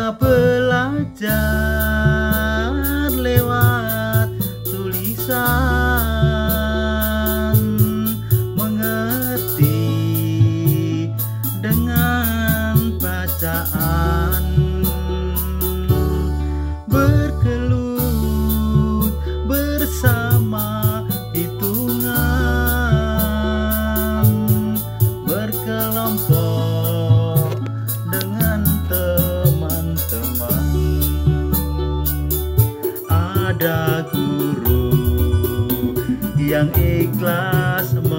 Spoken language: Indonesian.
Kita belajar lewat tulisan, mengerti dengan bacaan, berkelut bersama hitungan, berkelompok dengan teman-teman. Ada guru yang ikhlas